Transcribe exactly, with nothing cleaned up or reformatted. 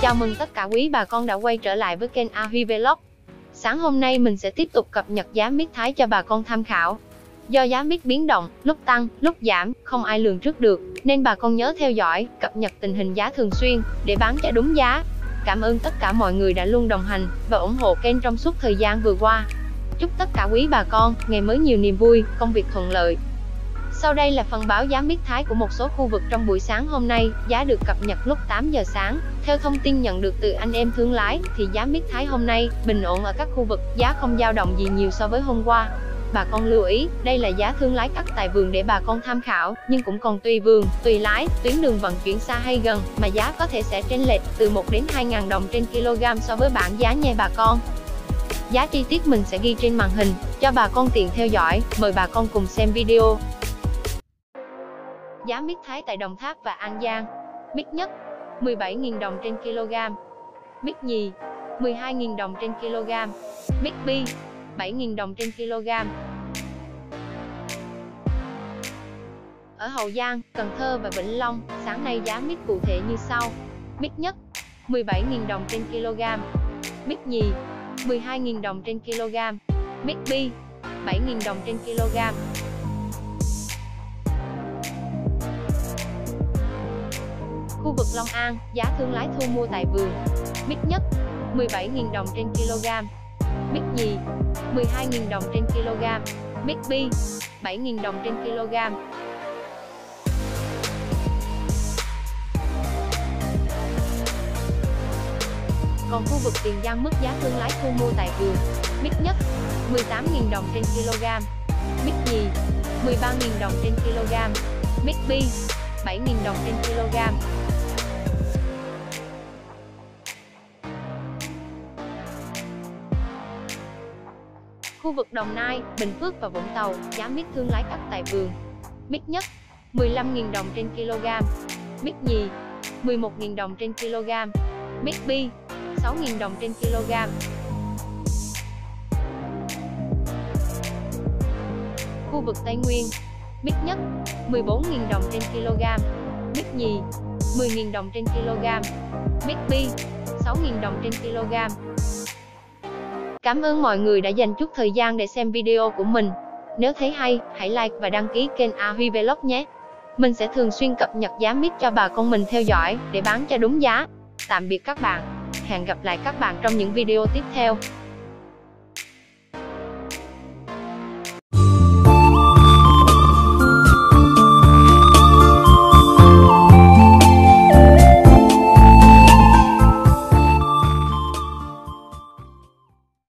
Chào mừng tất cả quý bà con đã quay trở lại với kênh A Huy Vlog. Sáng hôm nay mình sẽ tiếp tục cập nhật giá mít Thái cho bà con tham khảo. Do giá mít biến động, lúc tăng, lúc giảm, không ai lường trước được, nên bà con nhớ theo dõi, cập nhật tình hình giá thường xuyên, để bán cho đúng giá. Cảm ơn tất cả mọi người đã luôn đồng hành và ủng hộ kênh trong suốt thời gian vừa qua. Chúc tất cả quý bà con ngày mới nhiều niềm vui, công việc thuận lợi. Sau đây là phần báo giá mít Thái của một số khu vực trong buổi sáng hôm nay, giá được cập nhật lúc tám giờ sáng. Theo thông tin nhận được từ anh em thương lái, thì giá mít Thái hôm nay bình ổn ở các khu vực, giá không dao động gì nhiều so với hôm qua. Bà con lưu ý, đây là giá thương lái cắt tại vườn để bà con tham khảo, nhưng cũng còn tùy vườn, tùy lái, tuyến đường vận chuyển xa hay gần, mà giá có thể sẽ chênh lệch từ một đến hai ngàn đồng trên kg so với bảng giá nha bà con. Giá chi tiết mình sẽ ghi trên màn hình, cho bà con tiện theo dõi, mời bà con cùng xem video. Giá mít Thái tại Đồng Tháp và An Giang. Mít nhất, mười bảy nghìn đồng trên kg. Mít nhì, mười hai nghìn đồng trên kg. Mít bi, bảy nghìn đồng trên kg. Ở Hậu Giang, Cần Thơ và Vĩnh Long, sáng nay giá mít cụ thể như sau. Mít nhất, mười bảy nghìn đồng trên kg. Mít nhì, mười hai nghìn đồng trên kg. Mít bi, bảy nghìn đồng trên kg. Khu vực Long An, giá thương lái thu mua tại vườn. Mít nhất, mười bảy nghìn đồng trên kg. Mít nhì, mười hai nghìn đồng trên kg. Mít bi, bảy nghìn đồng trên kg. Còn khu vực Tiền Giang, mức giá thương lái thu mua tại vườn. Mít nhất, mười tám nghìn đồng trên kg. Mít nhì, mười ba nghìn đồng trên kg. Mít bi, bảy nghìn đồng trên kg. Khu vực Đồng Nai, Bình Phước và Vũng Tàu, giá mít thương lái cắt tại vườn. Mít nhất, mười lăm nghìn đồng trên kg. Mít nhì, mười một nghìn đồng trên kg. Mít bi, sáu nghìn đồng trên kg. Khu vực Tây Nguyên, mít nhất, mười bốn nghìn đồng trên kg. Mít nhì, mười nghìn đồng trên kg. Mít bi, sáu nghìn đồng trên kg. Cảm ơn mọi người đã dành chút thời gian để xem video của mình. Nếu thấy hay, hãy like và đăng ký kênh A Huy Vlog nhé. Mình sẽ thường xuyên cập nhật giá mít cho bà con mình theo dõi, để bán cho đúng giá. Tạm biệt các bạn. Hẹn gặp lại các bạn trong những video tiếp theo.